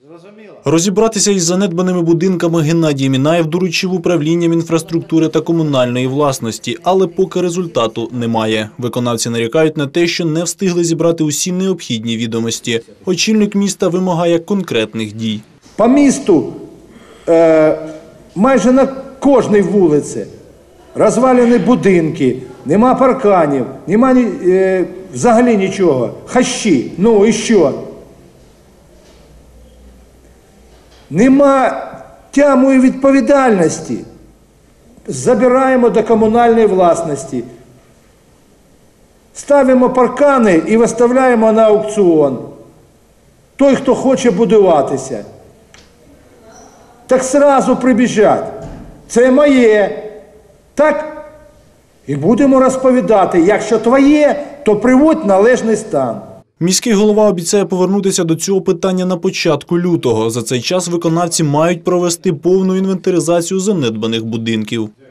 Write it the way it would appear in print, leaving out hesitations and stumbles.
Розібратися із занедбаними будинками Геннадій Мінаєв доручив управлінням інфраструктури та комунальної власності, але поки результату немає. Виконавці нарікають на те, що не встигли зібрати усі необхідні відомості. Очільник міста вимагає конкретних дій. По місту майже на кожній вулиці розвалені будинки, нема парканів, нема взагалі нічого. Хащі, ну і що? Нема тямої відповідальності. Забираємо до комунальної власності. Ставимо паркани і виставляємо на аукціон. Той, хто хоче будуватися. Так зразу прибіжать. Це моє. Так? І будемо розповідати, якщо твоє, то приводь належний стан. Міський голова обіцяє повернутися до цього питання на початку лютого. За цей час виконавці мають провести повну інвентаризацію занедбаних будинків.